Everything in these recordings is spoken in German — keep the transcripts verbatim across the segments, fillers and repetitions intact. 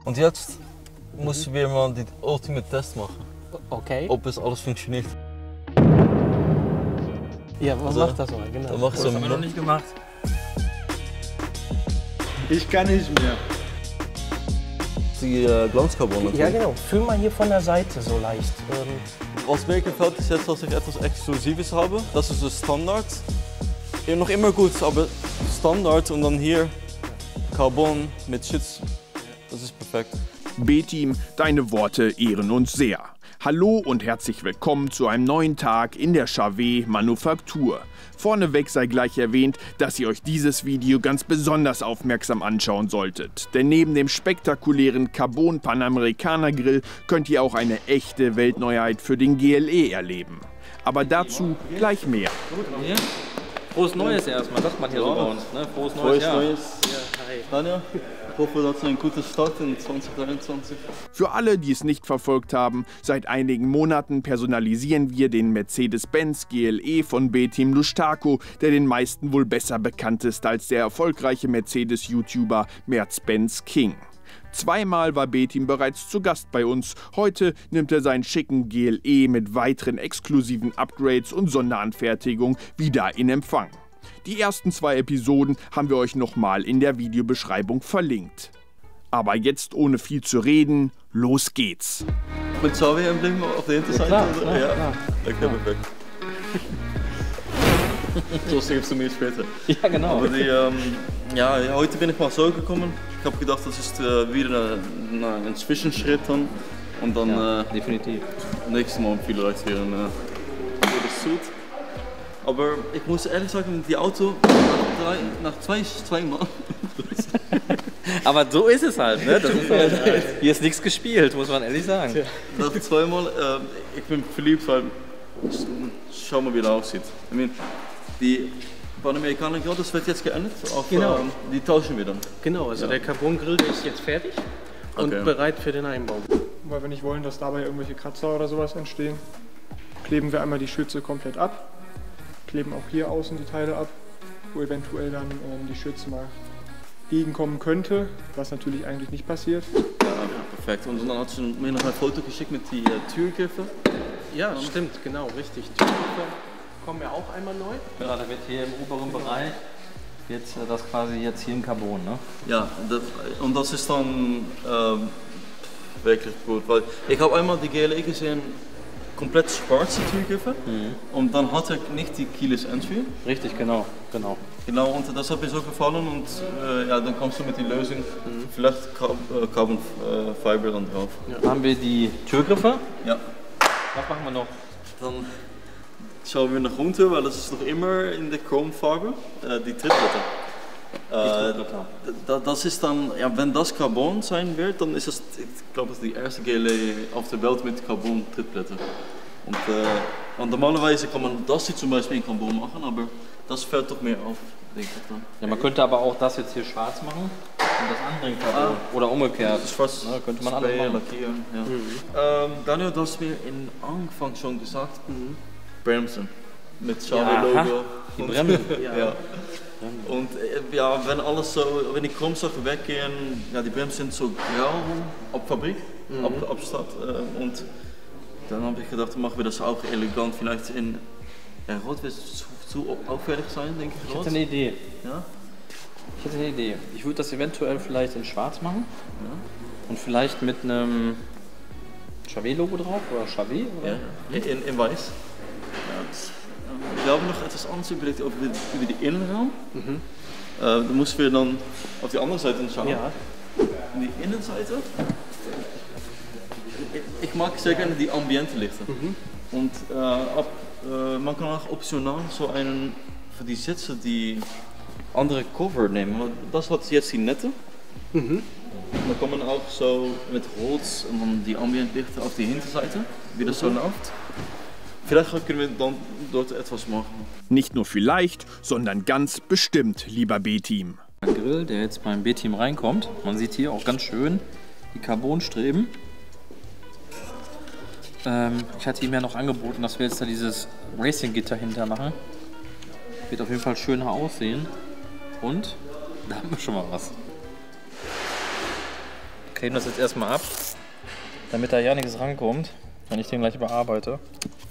Und jetzt mhm. müssen wir mal den Ultimate Test machen. Okay. Ob es alles funktioniert. Ja, was also, macht das mal? Genau. Dann machst das haben wir noch nicht gemacht. Ich kann nicht mehr. Die äh, Glanzcarbon natürlich. Ja genau, fühl mal hier von der Seite so leicht. Ähm Was mir gefällt ist jetzt, dass ich etwas Exklusives habe. Das ist das Standard. Ja, noch immer gut, aber Standard und dann hier Carbon mit Schutz. Das ist perfekt. B-Team, deine Worte ehren uns sehr. Hallo und herzlich willkommen zu einem neuen Tag in der Chauvet Manufaktur. Vorneweg sei gleich erwähnt, dass ihr euch dieses Video ganz besonders aufmerksam anschauen solltet. Denn neben dem spektakulären Carbon Panamericana Grill könnt ihr auch eine echte Weltneuheit für den G L E erleben. Aber dazu gleich mehr. Ja. Frohes Neues erstmal, sagt man hier so bei uns. Ne? Frohes Neues Frohes Jahr. Neues. ja, hi. Tanja, ich hoffe, das ist ein guter Start in zwanzig dreiundzwanzig. Für alle, die es nicht verfolgt haben, seit einigen Monaten personalisieren wir den Mercedes-Benz G L E von B-Team Lustaco, der den meisten wohl besser bekannt ist als der erfolgreiche Mercedes-YouTuber Merz-Benz King. Zweimal war B-Team bereits zu Gast bei uns. Heute nimmt er seinen schicken G L E mit weiteren exklusiven Upgrades und Sonderanfertigung wieder in Empfang. Die ersten zwei Episoden haben wir euch nochmal in der Videobeschreibung verlinkt. Aber jetzt ohne viel zu reden, los geht's. Mit Chauvet-Emblem auf der Hinterseite? Ja, oder? klar, ja. klar. Okay, perfekt. So gibst du mir später. Ja genau. Aber die, ähm, ja, heute bin ich mal so gekommen. Ich habe gedacht, das ist äh, wieder ein, ein Zwischenschritt dann. Und dann Ja, äh, definitiv. nächstes Mal vielleicht wieder ein äh, gutes Suit. Aber ich muss ehrlich sagen, die Auto nach, drei, nach zwei, zwei Mal. Aber so ist es halt, ne? Das ist halt, hier ist nichts gespielt, muss man ehrlich sagen. Nach zweimal, äh, ich bin verliebt, weil schau mal, wie das aussieht. I mean, die Panamericana Grill, das wird jetzt geändert. Auf, Genau. ähm, die tauschen wir dann. Genau, also Ja. der Carbon Grill, der ist jetzt fertig und Okay. bereit für den Einbau. Weil wir nicht wollen, dass dabei irgendwelche Kratzer oder sowas entstehen, kleben wir einmal die Schürze komplett ab. Kleben auch hier außen die Teile ab, wo eventuell dann ähm, die Schürze mal gegenkommen könnte, was natürlich eigentlich nicht passiert. Ja, perfekt. Und dann hat sie mir noch ein Foto geschickt mit den äh, Türgriffen. Ja, stimmt, genau, richtig. Die Türgriffe kommen ja auch einmal neu. Ja, da wird hier im oberen Bereich jetzt äh, das quasi jetzt hier in Carbon, ne? Ja, das, und das ist dann ähm, wirklich gut. Weil ich habe einmal die G L E gesehen, komplett schwarze Türgriffe. Mhm. Und dann hat er nicht die Keyless Entry. Richtig, genau, genau. Genau, und das hat mir so gefallen und äh, ja, dann kommst du mit der Lösung, mhm. vielleicht Car äh, Carbon äh, Fiber dann drauf. Ja. Dann haben wir die Türgriffe. Ja. Was machen wir noch? Dann schauen wir nach unten, weil das ist noch immer in der Chromfarbe, äh, die Trittblätter. Äh, da, das ist dann, ja, wenn das Carbon sein wird, dann ist es, ich glaube, das ist die erste G L E auf der Welt mit Carbon Trittblätter. Und, äh, und normalerweise kann man das hier zum Beispiel in Carbon machen, aber das fällt doch mehr auf, denke ich dann. Ja, man könnte aber auch das jetzt hier schwarz machen und das andere in Carbon. Ah. Oder umgekehrt. Das schwarz ja, könnte man alles machen. lackieren. Ja. Mhm. Ähm, Daniel, du hast mir im Anfang schon gesagt, mhm. Bremsen mit Chauvet-Logo. Die Bremsen. ja. ja. Und äh, ja, wenn alles so, wenn die Chromsachen weggehen, ja, die Bremsen sind so grau ab Fabrik, mhm. ab, ab Stadt. Äh, und dann habe ich gedacht, machen wir das auch elegant, vielleicht in ja, Rot wird es zu, zu auffällig sein, denke ich. Ich hätte eine Idee. Ja? Ich hätte eine Idee. Ich würde das eventuell vielleicht in schwarz machen. Ja. Und vielleicht mit einem Chauvet-Logo drauf oder Chauvet? Oder? Ja, in, in weiß. Ja, das, wir haben noch etwas anderes überlegt über die, über die Innenraum. Mhm. Äh, da müssen wir dann auf die andere Seite schauen. Ja. Die Innenseite. Ich, ich mag sehr gerne die Ambiente-Lichter. Mhm. Und äh, ab, äh, man kann auch optional so einen für die Sitze die andere Cover nehmen. Das hat jetzt die Nette. Mhm. Da kann man auch so mit Holz und dann die Ambientlichter auf die Hinterseite, wie das so läuft. Vielleicht können wir dann dort etwas machen. Nicht nur vielleicht, sondern ganz bestimmt, lieber B-Team. Ein Grill, der jetzt beim B-Team reinkommt. Man sieht hier auch ganz schön die Carbonstreben. Ähm, ich hatte ihm ja noch angeboten, dass wir jetzt da dieses Racing-Gitter hinter machen. Wird auf jeden Fall schöner aussehen. Und da haben wir schon mal was. kleben das jetzt erstmal ab, damit da ja nichts rankommt, wenn ich den gleich bearbeite.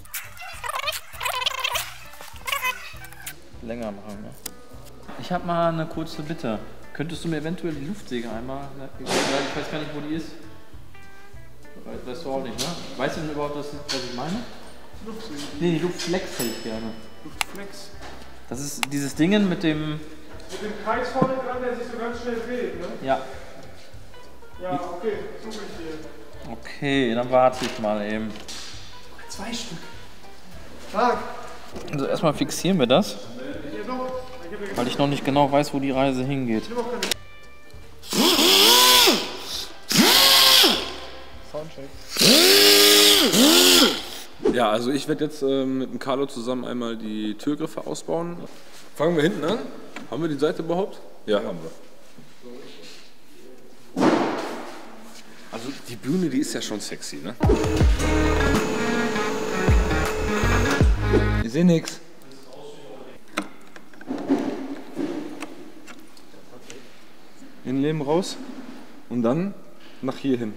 Länger machen, ne? Ich habe mal eine kurze Bitte. Könntest du mir eventuell die Luftsäge einmal, ne? Ich weiß gar nicht, wo die ist. Weißt du auch nicht, ne? Weißt du denn überhaupt, was, was ich meine? Luftsäge. Nee, die Luftflex hätte ich gerne. Luftflex. Das ist dieses Ding mit dem... Mit dem Kreis vorne dran, der sich so ganz schnell dreht, ne? Ja. Ja, okay, suche ich hier. Okay, dann warte ich mal eben. Zwei Stück. Tag. Also erstmal fixieren wir das, weil ich noch nicht genau weiß, wo die Reise hingeht. Soundcheck. Ja, also ich werde jetzt äh, mit dem Carlo zusammen einmal die Türgriffe ausbauen. Fangen wir hinten an. Haben wir die Seite überhaupt? Ja, haben wir. Also die Bühne, die ist ja schon sexy, ne? Ich sehe nichts. Innenleben raus und dann nach hier hin.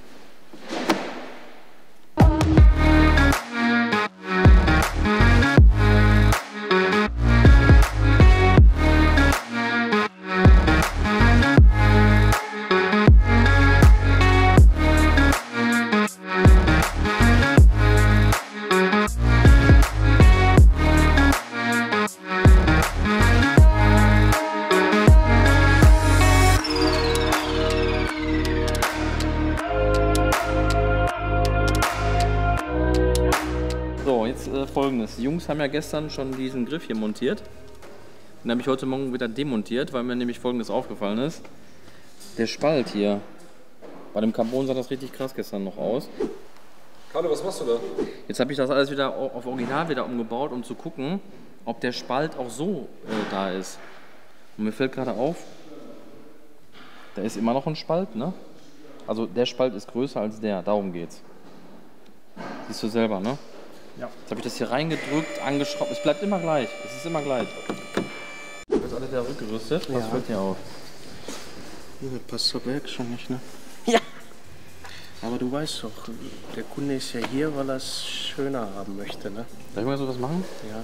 Folgendes. Die Jungs haben ja gestern schon diesen Griff hier montiert. Den habe ich heute Morgen wieder demontiert, weil mir nämlich Folgendes aufgefallen ist. Der Spalt hier, bei dem Carbon sah das richtig krass gestern noch aus. Carlo, was machst du da? Jetzt habe ich das alles wieder auf Original wieder umgebaut, um zu gucken, ob der Spalt auch so äh, da ist. Und mir fällt gerade auf, da ist immer noch ein Spalt, ne? Also der Spalt ist größer als der, darum geht's. Siehst du selber, ne? Ja. Jetzt habe ich das hier reingedrückt, angeschraubt. Es bleibt immer gleich. Es ist immer gleich. Wird jetzt alles wieder rückgerüstet. Was Ja. fällt dir auf? Ja, passt zur Berg schon nicht, ne? Ja. Aber du weißt doch, der Kunde ist ja hier, weil er es schöner haben möchte, ne? Darf ich mal sowas machen? Ja.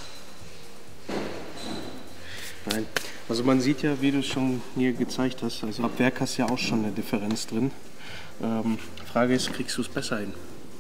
Nein. Also man sieht ja, wie du es schon hier gezeigt hast, also ab Werk hast du ja auch schon eine Differenz drin. Ähm, Frage ist, kriegst du es besser hin?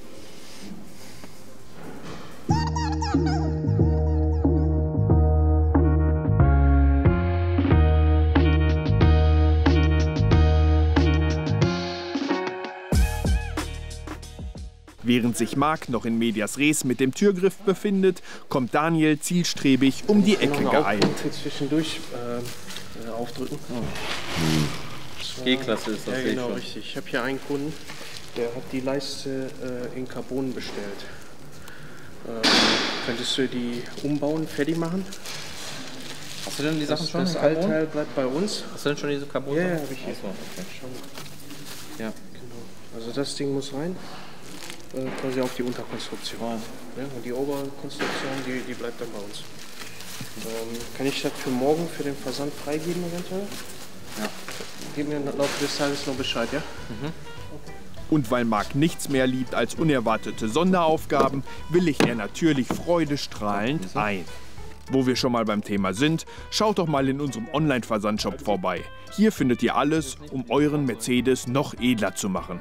Während sich Marc noch in medias res mit dem Türgriff befindet, kommt Daniel zielstrebig um die Ecke geeilt. Jetzt zwischendurch äh, aufdrücken. Oh. G-Klasse ist das. Ja, genau, richtig. Ich habe hier einen Kunden, der hat die Leiste äh, in Carbon bestellt. Ähm, könntest du die umbauen, fertig machen? Hast du denn die Sachen Das, schon das in Carbon? Altteil bleibt bei uns. Hast du denn schon diese Carbon? Ja, ja, habe ich hier. Achso, okay. Schon. Ja. Genau. Also das Ding muss rein, äh, quasi auf die Unterkonstruktion. Ja, und die Oberkonstruktion, die, die bleibt dann bei uns. Ähm, kann ich das für morgen für den Versand freigeben eventuell? Ja. Gib mir im Laufe des Tages noch Bescheid, ja? Mhm. Und weil Marc nichts mehr liebt als unerwartete Sonderaufgaben, willigt er natürlich freudestrahlend ein. Wo wir schon mal beim Thema sind, schaut doch mal in unserem Online-Versandshop vorbei. Hier findet ihr alles, um euren Mercedes noch edler zu machen.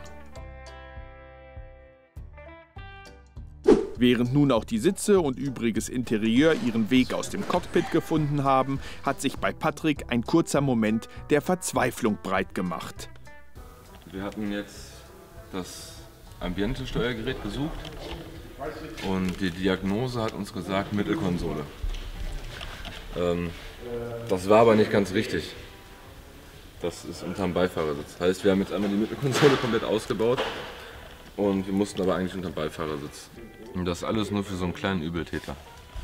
Während nun auch die Sitze und übriges Interieur ihren Weg aus dem Cockpit gefunden haben, hat sich bei Patrick ein kurzer Moment der Verzweiflung breit gemacht. Wir hatten jetzt das Ambiente-Steuergerät gesucht und die Diagnose hat uns gesagt Mittelkonsole. Ähm, das war aber nicht ganz richtig. Das ist unterm Beifahrersitz. Heißt, wir haben jetzt einmal die Mittelkonsole komplett ausgebaut und wir mussten aber eigentlich unterm Beifahrersitz. Und das alles nur für so einen kleinen Übeltäter.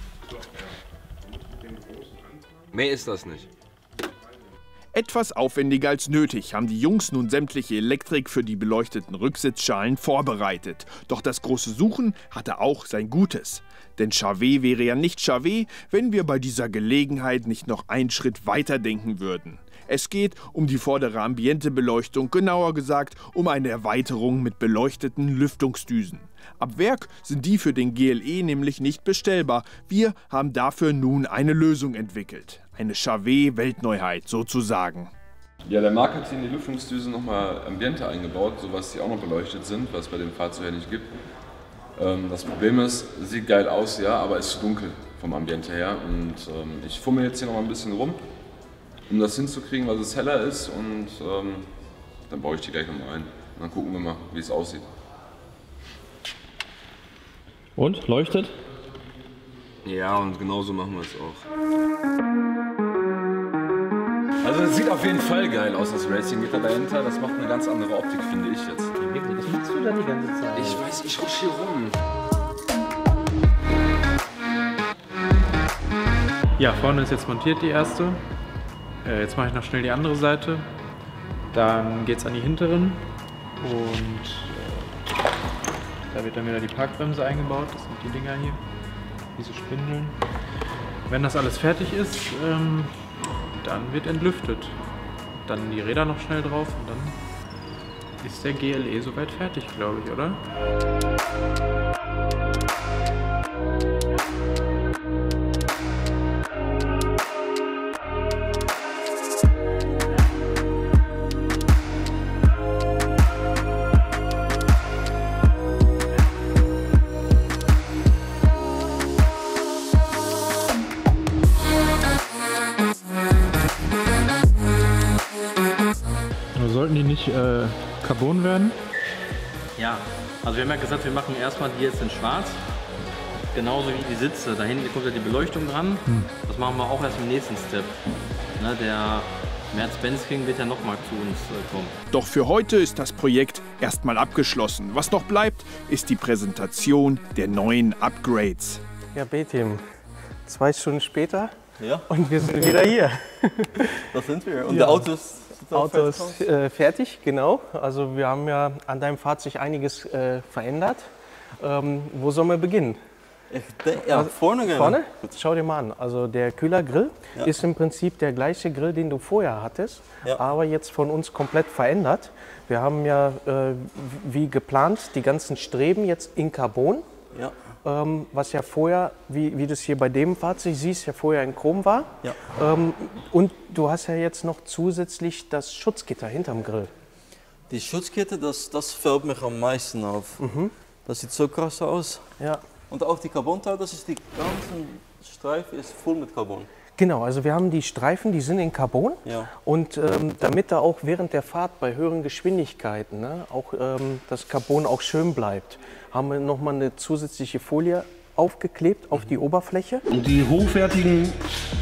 Mehr ist das nicht. Etwas aufwendiger als nötig haben die Jungs nun sämtliche Elektrik für die beleuchteten Rücksitzschalen vorbereitet. Doch das große Suchen hatte auch sein Gutes. Denn Charvet wäre ja nicht Charvet, wenn wir bei dieser Gelegenheit nicht noch einen Schritt weiter denken würden. Es geht um die vordere Ambientebeleuchtung, genauer gesagt um eine Erweiterung mit beleuchteten Lüftungsdüsen. Ab Werk sind die für den G L E nämlich nicht bestellbar. Wir haben dafür nun eine Lösung entwickelt. Eine Chauvet-Weltneuheit sozusagen. Ja, der Marc hat hier in die Lüftungsdüsen nochmal Ambiente eingebaut, sodass die auch noch beleuchtet sind, was es bei dem Fahrzeug ja nicht gibt. Ähm, das Problem ist, sieht geil aus, ja, aber es ist dunkel vom Ambiente her. Und ähm, ich fummel jetzt hier noch mal ein bisschen rum, um das hinzukriegen, was es heller ist. Und ähm, dann baue ich die gleich nochmal ein. Und dann gucken wir mal, wie es aussieht. Und? Leuchtet? Ja, und genauso machen wir es auch. Also es sieht auf jeden Fall geil aus, das Racing-Gitter dahinter. Das macht eine ganz andere Optik, finde ich jetzt. Was machst du da die ganze Zeit? Ich weiß, ich rutsche hier rum. Ja, vorne ist jetzt montiert die erste. Äh, jetzt mache ich noch schnell die andere Seite. Dann geht es an die hinteren. Und äh, da wird dann wieder die Parkbremse eingebaut. Das sind die Dinger hier, diese Spindeln. Wenn das alles fertig ist, ähm, dann wird entlüftet. Dann die Räder noch schnell drauf und dann ist der G L E soweit fertig, glaube ich, oder? Sollten die nicht äh, Carbon werden? Ja, also wir haben ja gesagt, wir machen erstmal die jetzt in schwarz. Genauso wie die Sitze. Da hinten kommt ja die Beleuchtung dran. Hm. Das machen wir auch erst im nächsten Step. Ne, der Mercedes-Benz King wird ja nochmal zu uns äh, kommen. Doch für heute ist das Projekt erstmal abgeschlossen. Was noch bleibt, ist die Präsentation der neuen Upgrades. Ja, B-Team, zwei Stunden später Ja, und wir sind wieder hier. da sind wir. Und Ja. die Autos sind auch Auto ist fertig. äh, fertig, genau. Also wir haben ja an deinem Fahrzeug einiges äh, verändert. Ähm, wo sollen wir beginnen? Ich denk, ja, vorne gerne. Vorne? Schau dir mal an. Also der Kühlergrill Ja. ist im Prinzip der gleiche Grill, den du vorher hattest, Ja. aber jetzt von uns komplett verändert. Wir haben ja äh, wie geplant die ganzen Streben jetzt in Carbon, Ja. ähm, was ja vorher, wie, wie du es hier bei dem Fahrzeug siehst, ja vorher in Chrom war. Ja. Ähm, und du hast ja jetzt noch zusätzlich das Schutzgitter hinterm Grill. Die Schutzkette, das, das fällt mich am meisten auf. Mhm. Das sieht so krass aus. Ja. Und auch die Carbon-Teil, das ist die ganze Streifen ist voll mit Carbon. Genau, also wir haben die Streifen, die sind in Carbon. Ja. Und ähm, damit da auch während der Fahrt bei höheren Geschwindigkeiten ne, auch ähm, das Carbon auch schön bleibt, haben wir nochmal eine zusätzliche Folie aufgeklebt auf die Oberfläche. Und die hochwertigen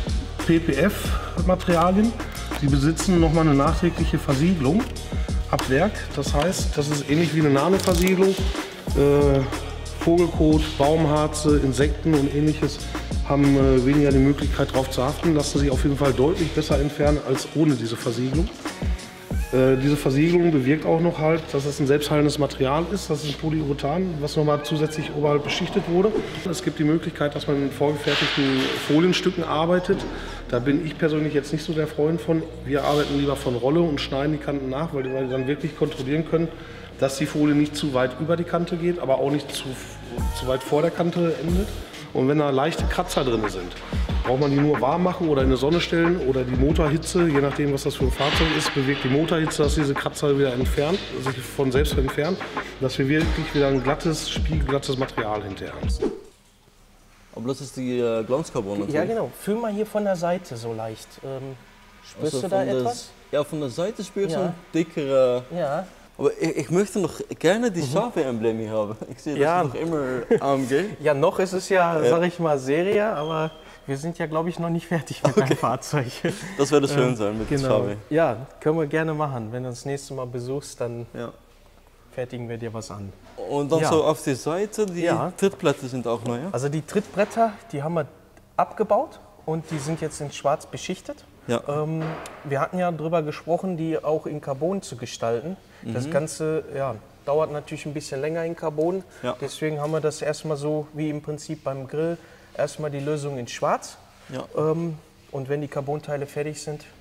P P F-Materialien, die besitzen nochmal eine nachträgliche Versiegelung ab Werk. Das heißt, das ist ähnlich wie eine Nanoversiegelung. Äh, Vogelkot, Baumharze, Insekten und ähnliches haben äh, weniger die Möglichkeit darauf zu haften, lassen sich auf jeden Fall deutlich besser entfernen als ohne diese Versiegelung. Äh, diese Versiegelung bewirkt auch noch halt, dass es ein selbstheilendes Material ist. Das ist ein Polyurethan, was nochmal zusätzlich oberhalb beschichtet wurde. Es gibt die Möglichkeit, dass man mit vorgefertigten Folienstücken arbeitet. Da bin ich persönlich jetzt nicht so der Freund von. Wir arbeiten lieber von Rolle und schneiden die Kanten nach, weil wir dann wirklich kontrollieren können, dass die Folie nicht zu weit über die Kante geht, aber auch nicht zu, zu weit vor der Kante endet. Und wenn da leichte Kratzer drin sind, braucht man die nur warm machen oder in die Sonne stellen oder die Motorhitze, je nachdem was das für ein Fahrzeug ist, bewegt die Motorhitze, dass diese Kratzer wieder entfernt, sich von selbst entfernen, dass wir wirklich wieder ein glattes, spiegelglattes Material hinterher haben. Aber das ist die äh, Glanzcarbon natürlich. Ja genau, fühl mal hier von der Seite so leicht. Ähm, spürst Also du da von der- etwas? Ja, von der Seite spüre ich so Ja. ein dickere... Ja. Aber ich, ich möchte noch gerne die Chauvet-Emblem hier haben. Ich sehe das Ja. noch immer A M G. Ja, noch ist es ja, sag ich mal, Serie, aber wir sind ja, glaube ich, noch nicht fertig mit deinem Fahrzeug. Das würde schön sein mit Genau. Chauvet. Ja, können wir gerne machen. Wenn du das nächste Mal besuchst, dann Ja. fertigen wir dir was an. Und dann Ja. so auf die Seite, die Ja. Trittblätter sind auch neu, ja? Also die Trittbretter, die haben wir abgebaut und die sind jetzt in schwarz beschichtet. Ja. Ähm, wir hatten ja darüber gesprochen, die auch in Carbon zu gestalten. Mhm. Das Ganze ja, dauert natürlich ein bisschen länger in Carbon. Ja. Deswegen haben wir das erstmal so wie im Prinzip beim Grill. Erstmal die Lösung in schwarz. Ja. Ähm, und wenn die Carbonteile fertig sind,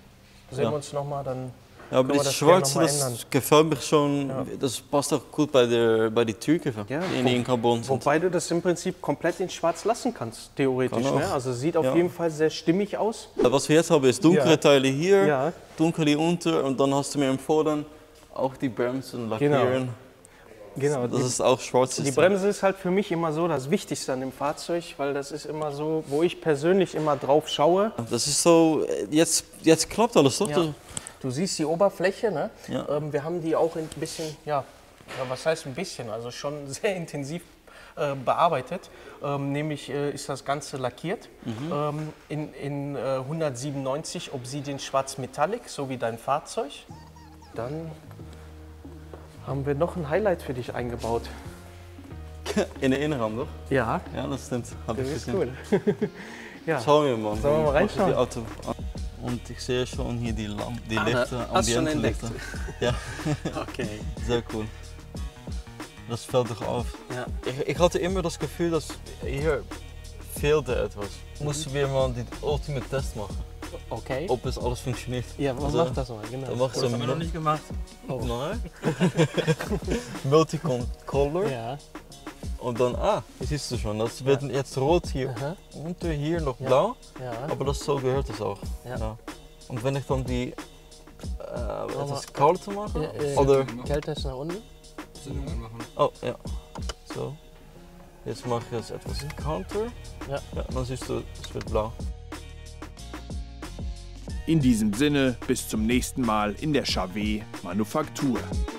sehen Ja. wir uns nochmal, dann Ja, aber können wir das das gerne Schwarze, noch mal das ändern. gefällt mir schon, Ja. das passt auch gut bei der bei die Türgriffe, Ja, die wo- in Carbon sind. Wobei du das im Prinzip komplett in schwarz lassen kannst, theoretisch. Kann auch. Ne? Also sieht auf Ja. jeden Fall sehr stimmig aus. Was wir jetzt haben, ist dunkle Ja. Teile hier, Ja. dunkel hier unter und dann hast du mir empfohlen, auch die Bremsen lackieren. Genau. Das Die, ist auch schwarz. die Bremse ist halt für mich immer so das Wichtigste an dem Fahrzeug, weil das ist immer so, wo ich persönlich immer drauf schaue. Das ist so, jetzt, jetzt klappt alles, doch? Ja. Du siehst die Oberfläche, ne? Ja. Ähm, wir haben die auch ein bisschen, ja, ja, was heißt ein bisschen, also schon sehr intensiv äh, bearbeitet. Ähm, nämlich äh, ist das Ganze lackiert Mhm. ähm, in, in äh, hundertsiebenundneunzig Obsidian Schwarz Metallic, so wie dein Fahrzeug. Dann haben wir noch ein Highlight für dich eingebaut. In den Innenraum, doch? Ja, Ja, das stimmt. Hab das ich ist gesehen. cool. Ja. Schauen wir mal. Sollen wir mal Mach ich reinschauen? die Auto an. Und ich sehe schon hier die, Lamp die Ah, Lichter, hast du schon Ambiente-Lichter. Ja, Okay. sehr cool. Das fällt doch auf. Ja. Ich, ich hatte immer das Gefühl, dass hier fehlte etwas. Mussten wir mal die Ultimate Test machen, Okay. ob es alles funktioniert. Ja, was Also, macht das mal? Genau. Dann machst du Das haben wir noch ein nicht gemacht. Nein. Multicolor Ja. und dann, ah, das siehst du schon, das wird jetzt rot hier Aha. unter, hier noch blau, Ja. aber das so gehört es auch. Ja. Und wenn ich dann die äh, etwas kälter mache, Ja, äh, oder, Kälte ist nach unten. Zündung anmachen. oh ja, so, jetzt mache ich jetzt etwas kälter, Ja. ja, dann siehst du, es wird blau. In diesem Sinne, bis zum nächsten Mal in der Chauvet Manufaktur.